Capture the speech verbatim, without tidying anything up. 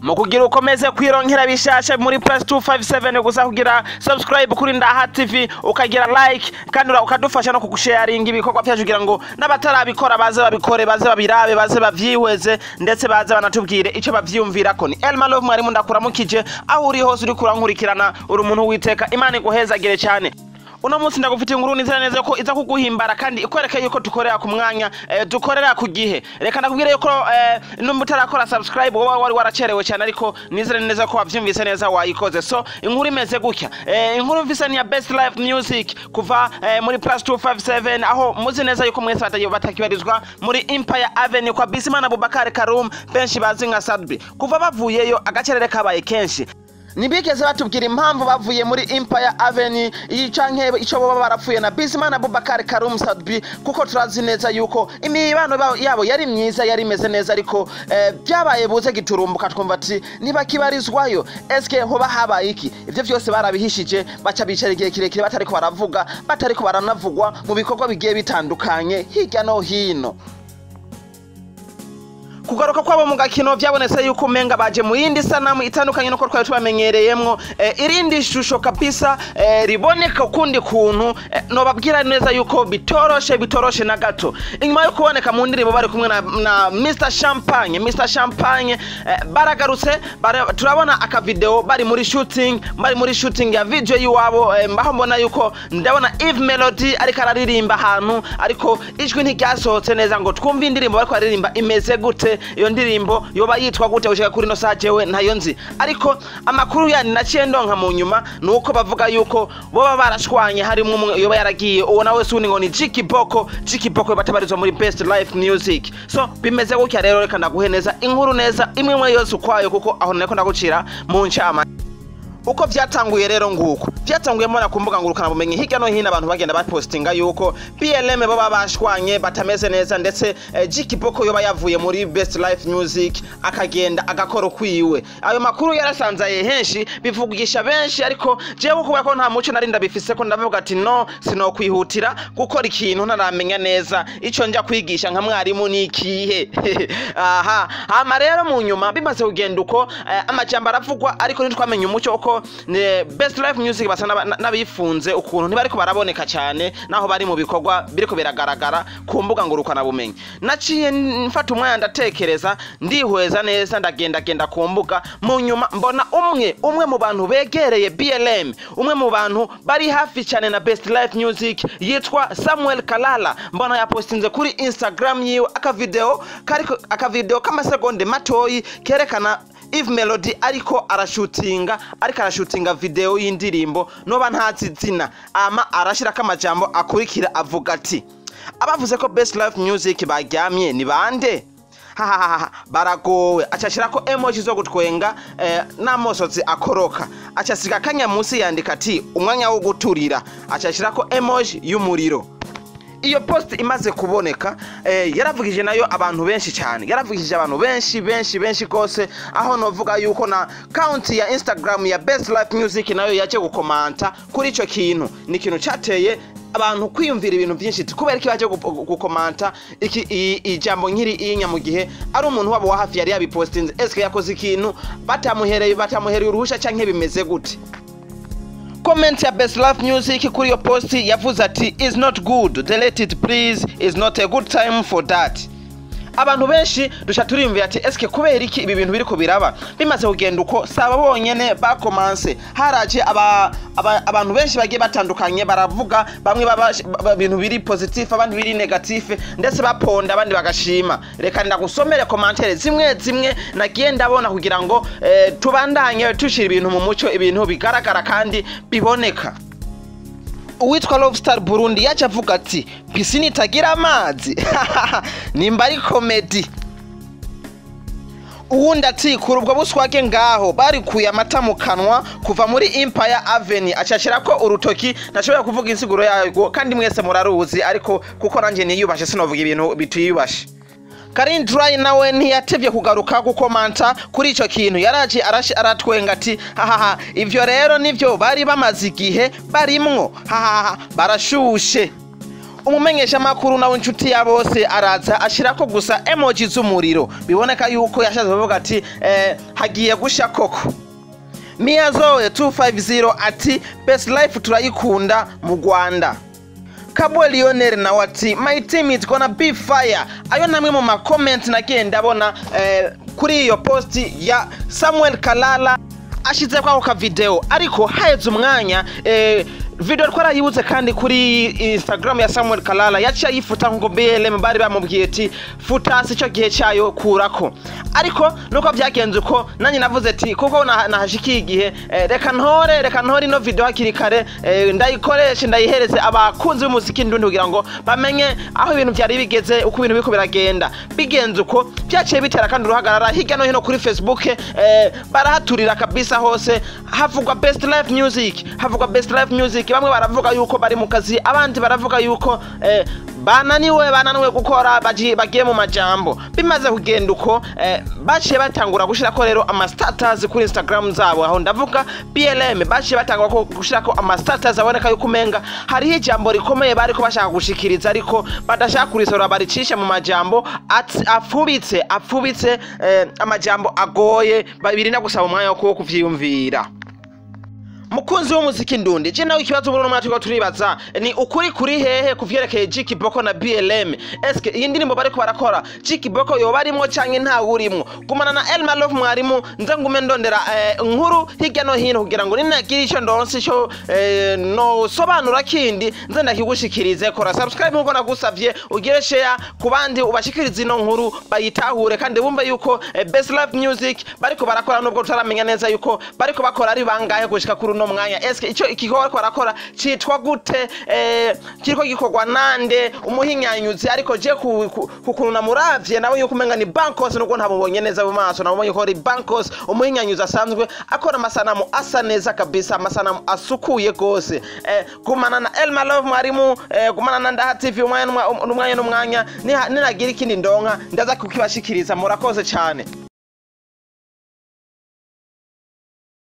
mu kugira ukomeze kwironkera bishasha muri plus two five seven gusa kugira subscribe kuri Ndaha T V ukagira like kandi ukadufasha no kugusharinga ibikorwa byacu kugira ngo n'abatarabikora baze babikore baze babirabe baze bavyihweze ndetse baze banatubwire ico bavyumvirako. Ni Elma Love mwari mundakuramukije aho uri hose uri kurankurikirana uri umuntu witeka Imana iguhezagire cyane. Uno munsi ndagufitiye inkuru nizera neza ko iza kuguhimbara kandi ikwereka yuko dukorera ku mwanya eh, dukorera ku gihe. Reka ndakubwire yuko eh, n'umutarakora subscribe wowe wari waracerewe cyane ariko nizera neza ko wavyumvise neza wayikoze. So inkuru imeze gutya. Eh, inkuru mvise ni ya Best Life Music kuva eh, muri plus two five seven aho muzi neza yuko mwese batagiye batakibarizwa muri Empire Avenue kwa Bisimana Bubakari Karum benshi bazi nka Sadbi. Kuva bavuyeyo agacerere kabaye kenshi. Nibigeze batubwira impamvu bavuye muri Empire Avenue yicanke ico baba barapfuye na Bisimana Bubakari Karum Sadbi kuko turazi neza yuko imibano yabo yari myiza yari meze neza ariko eh, byabaye buze giturumbuka twumva ati niba kibarizwayo eske hoba habaye iki. Ivyo vyose barabihishije baca bicara igihe kirekire batariko baravuga batariko baranavugwa mu bikorwa bigiye bitandukanye hirya no hino. Kugaruka kwabo mu gakino byabonetse yuko umenga baje mu yindi sanamu itandukanye nuko twari tubamenyereyemwo e, irindi shusho kabisa e, riboneka ukundi kuntu e, no babwira neza yuko bitoroshe bitoroshe na gato. Inyuma yo kuboneka mu ndirimbo bari kumwe na, na mister Champagne mister Champagne e, baragarutse bara, turabona aka video bari muri shooting bari muri shooting ya video yiwabo e, mbaho mbona yuko ndabona Eve Melody ariko araririmba ahantu ariko ijwi ntiryasohotse neza ngo twumve indirimbo bariko aririmba imeze gute. Iyo ndirimbo yoba yitwa gute ushaka kuri no sajewe ntayo nzi ariko amakuru yani naciye ndonka mu nyuma nuko bavuga yuko boba barashwanye harimo umwe yoba yaragiye uwo nawe suni ngo ni Jiki Boko Jiki Boko batabarizwa muri Best Life Music. So bimeze gutya rero reka ndaguheneza inkuru neza imwe imwe yose ukwayo kuko aho nako ndagucira mu ncama. Uko vyatanguye rero nguko vyatanguye mbona kumbuga ngurukana bumenyi hirya no hino abantu bagenda bapostinga yuko P L M baba bashwanye batameze neza ndetse eh, Jiki Boko yoba yavuye muri Best Life Music akagenda agakora kwiwe. Ayo makuru yarasanzaye henshi bivugisha benshi ariko jewe kuba ko nta muco narinda bifise ko ndavuga ati no sino kwihutira gukora ikintu ntaramenya neza ico nja kwigisha nka mwarimu nikihe. Aha hama rero mu nyuma bimaze kugenda uko eh, amajambo aravugwa ariko ntitwamenye umuco uko ne Best Life Music basana nabifunze ukuntu ntibariko baraboneka cyane naho bari mu bikorwa biriko biragaragara ku mbuga ngurukana bumenyi. Naciye mfata umwanya ndatekereza ndihweza neza ndagenda genda ku mbuga mu nyuma mbona umwe umwe mu bantu begereye B L M umwe mu bantu bari hafi cyane na Best Life Music yitwa Samuel Kalala mbona yapostinze kuri Instagram yiwe aka video kariko aka video kama segonde matoyi kerekana Eve Melody ariko arashootinga ariko arashootinga video y'indirimbo noba ntazi zina ama arashira kamajambo akurikira avuga ati abavuze ko Best Life Music baryamye ni bande hahaha baragowe acashira ko emoji zo gutwenga eh, namosozi akoroka acasiga kanya munsi yandika ati umwanya wo guturira acashira ko emoji y'umuriro. Iyo post imaze kuboneka eh, yaravugije nayo abantu benshi cyane yaravugije abantu benshi benshi benshi kose aho novuga yuko na account ya Instagram ya Best Life Music nayo yaje gukomanta kuri ico kintu ni kintu cyateye abantu kwiyumvira ibintu byinshi kubera iki baje gukomanta iki ijambo nkiri inya mu gihe ari umuntu wabo wa hafi yari yabipostinze eske yakoze ikintu batamuhereye batamuhereye uruhusha canke bimeze gute. Comment ya Best Life Music kuri yo post yavuze ati is not good, delete it please, is not a good time for that. Abantu benshi dusha turimviye ati eske kubera iki ibi bintu biriko biraba bimaze kugenda uko saba bonyene bakomanse haraje aba, aba abantu benshi bagiye batandukanye baravuga bamwe baba ibintu biri positive abandi biri negative ndetse baponda abandi bagashima. Reka ndagusomere commentaire zimwe zimwe nagiye ndabona kugira ngo eh, tubandanye tushira ibintu mu muco ibintu bigaragara kandi biboneka. Uwitwa Love Star Burundi yaje avuga ati pisine itagira amazi nimba ari comedy. Uwundi ati kuri ubwo buswage ngaho bari kuya amata mu kanwa kuva muri Empire Avenue acashira ko urutoki ntashobora kuvuga insiguro yayo kandi mwese muraruzi ariko kuko nanje niyubashe sinovuga ibintu bituyubashe. Karin Dry nawe ntiyatevye kugaruka gukomanta kuri ico kintu yaraje aratwenga ati hahaha ivyo rero nivyo bari bamaze igihe barimwo hahaha barashushe. umumenyesha makuru nawe inshuti ya bose araza ashirako gusa emoji z'umuriro biboneka yuko yashaje bavuga ati eh, hagiye gusha koko. Miazoe two five zero ati best life turayikunda mu Rwanda. Kabwe Lionel na wati my team is gonna be fire. Ayo namwe mu ma comment nagiye ndabona eh, kuri iyo post ya Samuel Kalala ashize kwa ka video ariko haheze umwanya eh, video twara yibuze kandi kuri Instagram ya Samuel Kalala yaciye yifuta ngo B L M bari bamubwiye ati futa sico gihe cyayo kurako ariko nuko byagenze uko nanyi navuze ati kuko nahashiki igihe eh, reka ntore reka ntore no video hakiri kare eh, ndayikoresha ndayihereze abakunzi b'umuziki ndundi kugira ngo bamenye aho ibintu byari bigeze uko ibintu biko biragenda bigenze uko byaciye bitera kandi uruhagarara hirya no hino kuri Facebook eh, barahaturira kabisa hose havugwa best life music havugwa best life music bamwe baravuga yuko bari mu kazi abandi baravuga yuko eh, bananiwe bananiwe gukora bagiye mu majambo bimaze kugenda uko eh, baciye batangura gushira ko rero ama status kuri Instagram zabo aho ndavuga B L M baciye batangura ko gushira ko ama status aboneka yuko umenga hari ijambo rikomeye bari ko bashaka gushikiriza ariko badashaka kurisora baricisha mu majambo afubitse afubitse eh, amajambo agoye babiri na gusaba umwanya wo kuvyiyumvira. Mukunzi w'umuziki ndundi je nawe ikibazo muri mwati ko turibaza ni ukuri kuri hehe kuvyerekeye Jiki Boko na B L M eske iyi ndirimbo bari ko barakora Jiki Boko yo barimo canke nta urimwo gumana na Elma Love mwarimu nze ngume ndondera eh, nkuru hirya no hino kugira ngo ninagira ico ndonse cyo eh, no sobanura kindi nze ndakigushikirize kora subscribe nkuko nagusavye ugire share kubandi ubashikirize ino nkuru bayitahure kandi bumve yuko eh, best life music bari ko barakora nubwo tutaramenya neza yuko bari ko bakora ari bangahe gushika kuri no mwanya eske ico ikikora ko arakora citwa gute eh kiriko gikorwa nande umuhinyanyuzi ariko je kukununa muravye nawe yuko umenga ni Bankos nuko ntabonye neza mu maso nabonye ko ari Bankos umuhinyanyuzi asanzwe akora amasanamu asa neza kabisa amasanamu asukuye gose eh gumana na Elma Love mwarimu eh, gumana na Ndaha T V umwanya n'umwanya n'umwanya ninagira ikindi ndonka ndaza kukibashikiriza murakoze cyane.